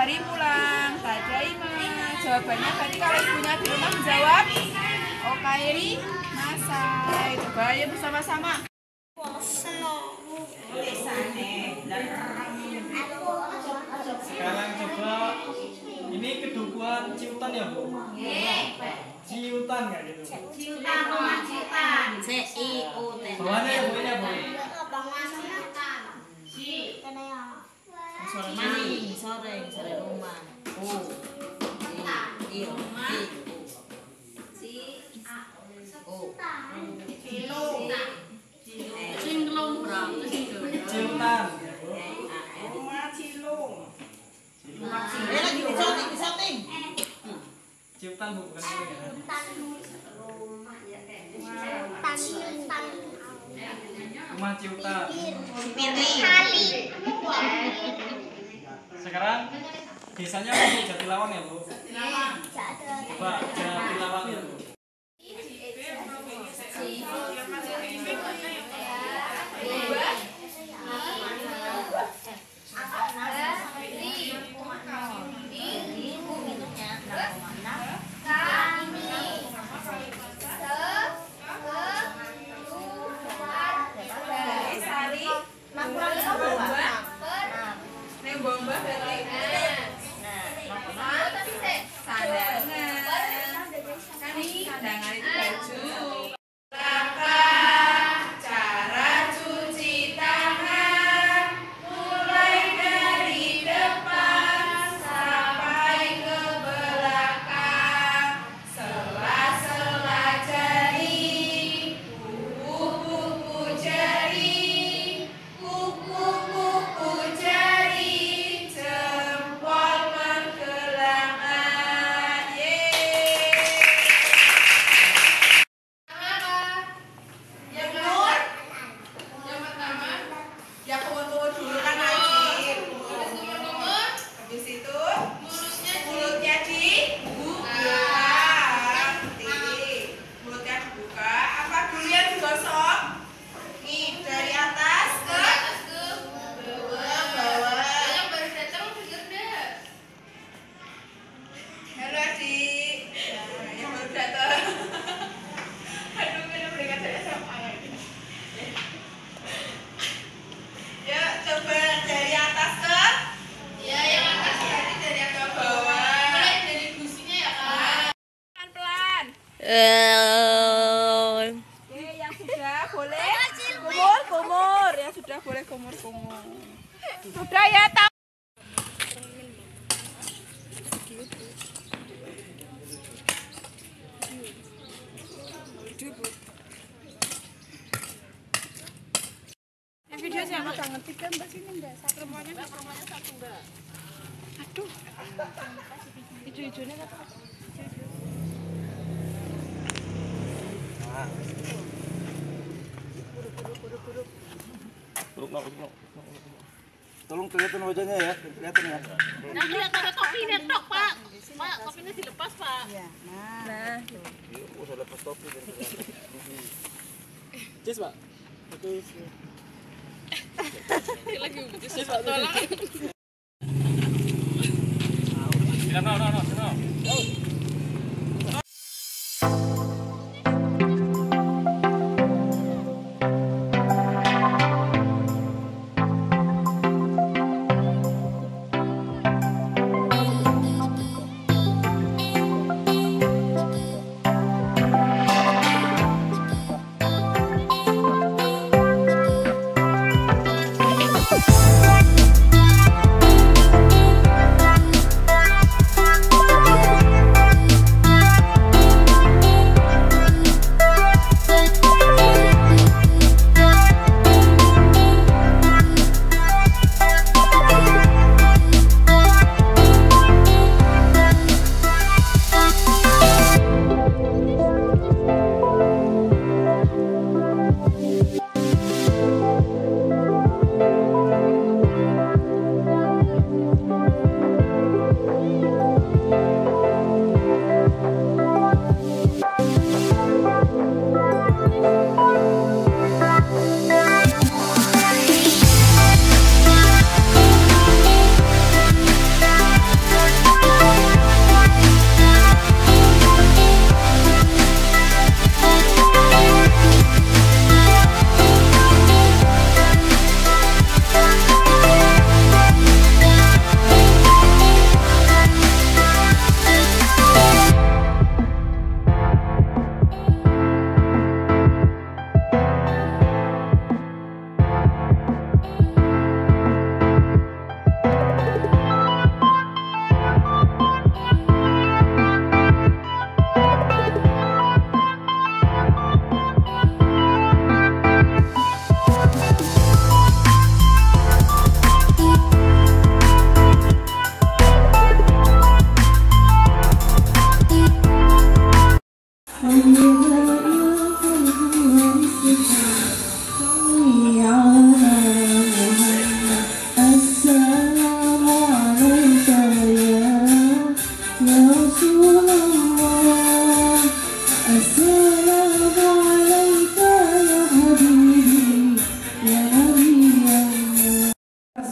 hari pulang. Tadaima. Jawabannya tadi kalau ibunya di rumah menjawab Okairi Nasai. Coba ya bersama-sama. Sekarang coba ini kedukuan ciutan ya Bu? Ciutan nggak gitu? Ciutan. C-I-U-T. Bawahnya ya Bu, ini ya Bu? Maning, sore rumah. Iya. Cinglung berapa sih? Ciutan. Lagi disoting. Ciutan Bu, bukan ini ya? Rumah ciutan. Sekarang desanya Bu, Jatilawang ya Bu? Coba Jatilawang ya Bu? Sandangan itu baju. Cara cuci tangan mulai dari depan sampai ke belakang. Sela-sela jari, kuku-kuku jari, kuku-kuku jari, jempol pergelangan. Ya kumur-kumur dulu kan wajib. Habis itu mulutnya dibuka. Mulutnya dibuka. Apa dulu yang digosok? Nih dari atas ke bawah. Halo adik. Yang baru datang. Aduh, kena mereka dari SMA lagi. Ya, coba dari atas ke? Ya, yang atas berarti dari atas ke bawah. Mulai dari gusinya ya, Kak. Pelan-pelan. Oke, yang sudah boleh kumur. Yang sudah boleh kumur. Sudah ya, tahu. Video siapa? Jangan tiga mbak sini mbak. Perempuannya satu mbak. Aduh. Hijau-hijaunya kata. Buruk. Tolong kelihatan wajahnya ya, kelihatan ya. Nah, kelihatan ada topinya tok, Pak. Pak, topinya dilepas, Pak. Iya. Nah. Usah lepas topi. Cis, Pak. Oke. Lagi Cis, Pak, tolong. No.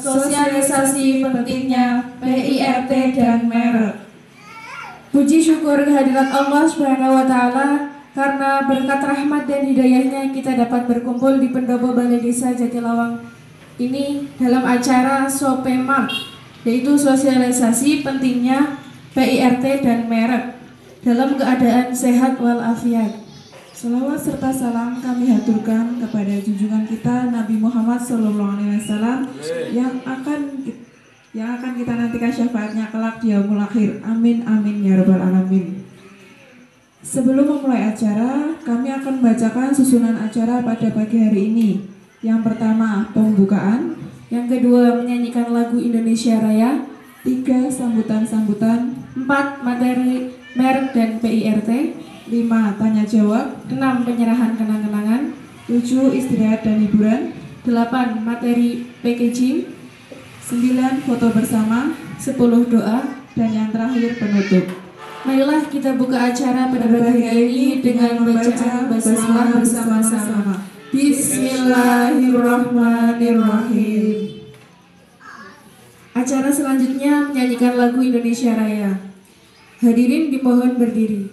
sosialisasi pentingnya PIRT dan merek. Puji syukur kehadirat Allah Subhanahu wa taala karena berkat rahmat dan hidayahnya kita dapat berkumpul di pendopo Balai Desa Jatilawang ini dalam acara Sopemart, yaitu sosialisasi pentingnya PIRT dan merek dalam keadaan sehat walafiat. Selawat serta salam kami haturkan kepada junjungan kita Nabi Muhammad SAW yang akan kita nantikan syafaatnya kelak di yaumul akhir. Amin amin ya rabbal alamin. Sebelum memulai acara, kami akan membacakan susunan acara pada pagi hari ini. Yang pertama, pembukaan. Yang kedua, menyanyikan lagu Indonesia Raya. 3, sambutan-sambutan. 4, materi merek dan PIRT. 5, tanya jawab. 6, penyerahan kenang-kenangan. 7, istirahat dan hiburan. 8, materi packaging. 9, foto bersama. 10, doa. Dan yang terakhir, penutup. Marilah kita buka acara pada pagi hari ini dengan bacaan basmalah bersama-sama. Bismillahirrahmanirrahim. Acara selanjutnya menyanyikan lagu Indonesia Raya. Hadirin dimohon berdiri.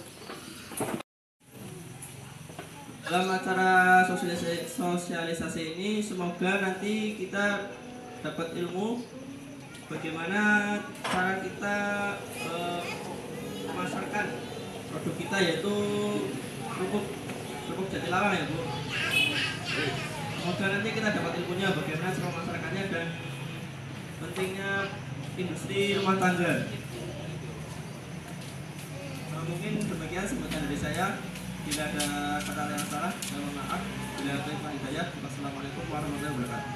Dalam acara sosialisasi ini semoga nanti kita dapat ilmu bagaimana cara kita memasarkan produk kita, yaitu kerupuk Jatilawang ya Bu. Semoga nanti kita dapat ilmunya bagaimana cara memasarkannya dan pentingnya industri rumah tangga. Mungkin demikian sebutan dari saya. Bila ada kata yang salah, mohon maaf. Bila ada hidayah, wassalamualaikum warahmatullahi wabarakatuh.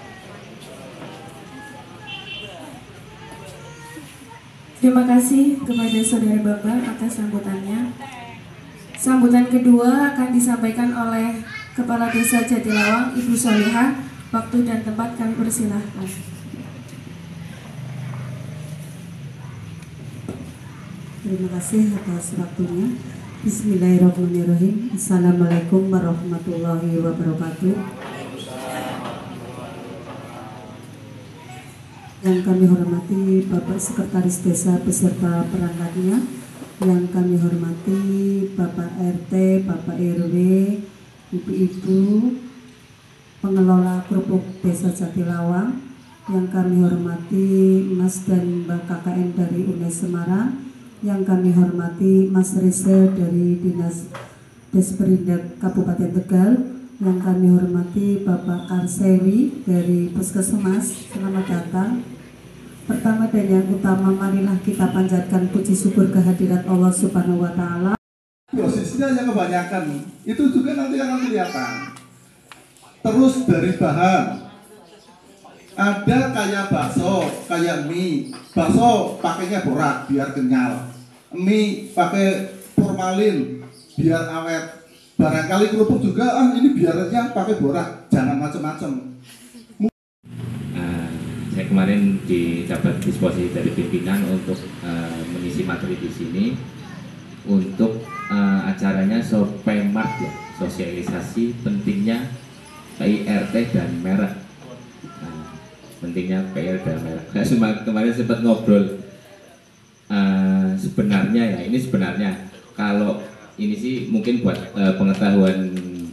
Terima kasih kepada saudara Bapak atas sambutannya. Sambutan kedua akan disampaikan oleh Kepala Desa Jatilawang, Ibu Solihah. Waktu dan tempat kami persilahkan. Terima kasih atas waktunya. Bismillahirrahmanirrahim. Assalamualaikum warahmatullahi wabarakatuh. Yang kami hormati Bapak Sekretaris Desa beserta perangkatnya, yang kami hormati Bapak RT, Bapak RW, Ibu-ibu, pengelola kerupuk Desa Jatilawang, yang kami hormati Mas dan Mbak KKN dari UNES Semarang, yang kami hormati Mas Reza dari Dinas Desperindak Kabupaten Tegal, yang kami hormati Bapak Karseli dari Puskesmas. Selamat datang. Pertama dan yang utama, marilah kita panjatkan puji syukur kehadirat Allah Subhanahu wa taala. Prosesnya yang kebanyakan itu juga nanti akan kelihatan. Terus dari bahan ada kayak bakso, kayak mie. Bakso pakainya borak biar kenyal, mie pakai formalin biar awet. Barangkali kerupuk juga, ini biarnya pakai borak, jangan macam-macam. Saya kemarin dapat disposisi dari pimpinan untuk mengisi materi di sini untuk acaranya Sopemart ya, sosialisasi pentingnya PIRT dan merek. Pentingnya PIRT dan merek. Saya kemarin sempat ngobrol sebenarnya ya, ini sebenarnya kalau ini sih mungkin buat pengetahuan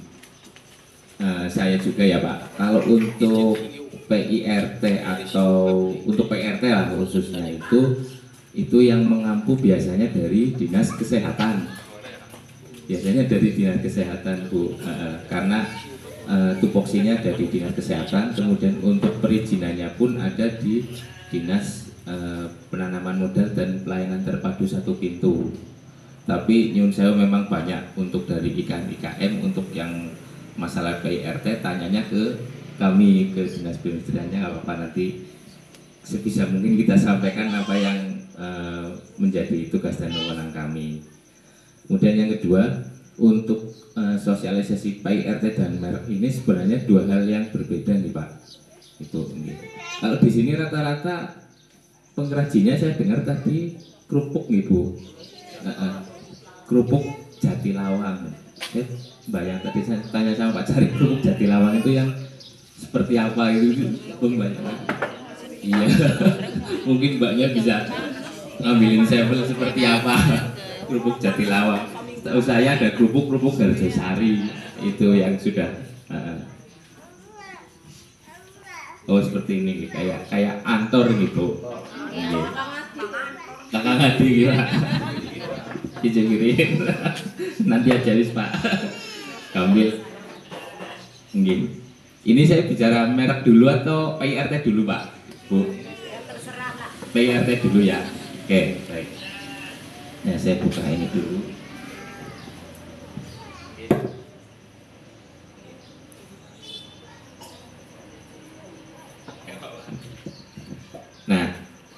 saya juga ya Pak. Kalau untuk PIRT atau untuk PIRT lah khususnya itu yang mengampu biasanya dari Dinas Kesehatan. Biasanya dari Dinas Kesehatan Bu, karena tupoksinya ada di Dinas Kesehatan, kemudian untuk perizinannya pun ada di Dinas Penanaman Modal dan Pelayanan Terpadu Satu Pintu. Tapi nyun sewu memang banyak untuk dari IKM untuk yang masalah PIRT tanyanya ke kami, ke Dinas Perindustriannya. Nggak apa-apa, nanti sebisa mungkin kita sampaikan apa yang menjadi tugas dan wewenang kami. Kemudian yang kedua, untuk sosialisasi PIRT dan merek ini sebenarnya dua hal yang berbeda nih Pak. Itu ini. Kalau di sini rata-rata pengrajinnya saya dengar tadi kerupuk nih Bu. Kerupuk Jatilawang. Bayang tadi saya tanya sama Pak Cari, kerupuk Jatilawang itu yang seperti apa itu Bung, banyak. Iya, mungkin mbaknya bisa ngambilin sampel seperti apa kerupuk Jatilawang. Tahu saya ada kerupuk Harjosari itu yang sudah. Oh seperti ini, kayak Antor gitu. Iya. Kakak Ngadi kira. Dijengirin. Nanti aja wis Pak. Kambil. Nggih. Ini saya bicara merek dulu atau PIRT dulu Pak? Bu. PIRT dulu ya. Oke, baik. Nah, saya buka ini dulu. Nah,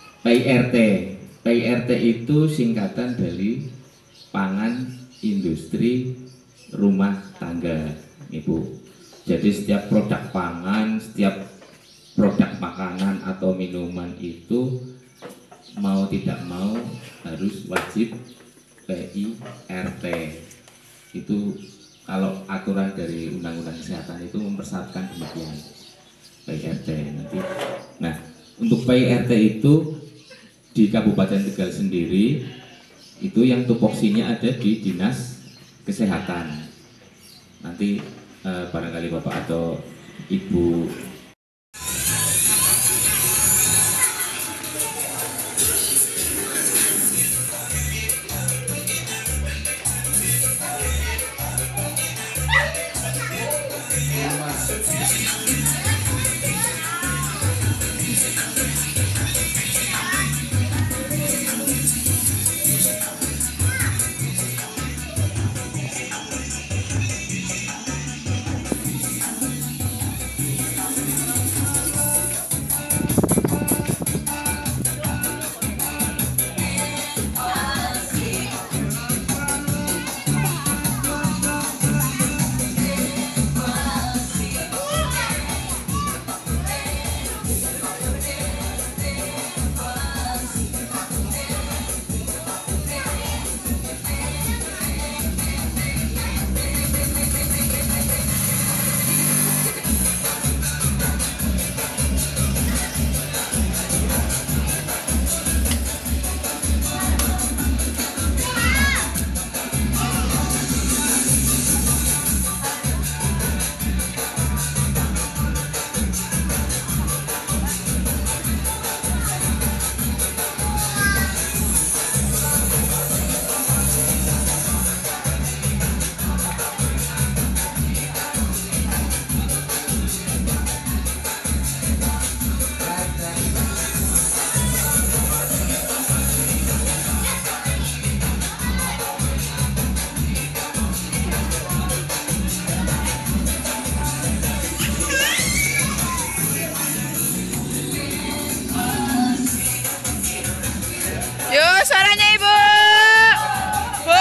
PIRT itu singkatan dari pangan industri rumah tangga, Ibu. Jadi setiap produk pangan, setiap produk makanan atau minuman itu mau tidak mau harus wajib PIRT. Itu kalau aturan dari Undang-Undang Kesehatan itu mempersyaratkan demikian. PIRT nanti. Nah, untuk PIRT itu di Kabupaten Tegal sendiri itu yang tupoksinya ada di Dinas Kesehatan. Nanti barangkali Bapak atau Ibu Yuk suaranya Ibu. Bu.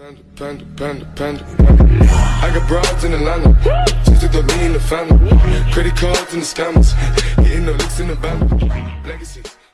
I got broads in Atlanta, just to throw me in the family. Credit cards and the scammers, getting no licks in the band. Legacies.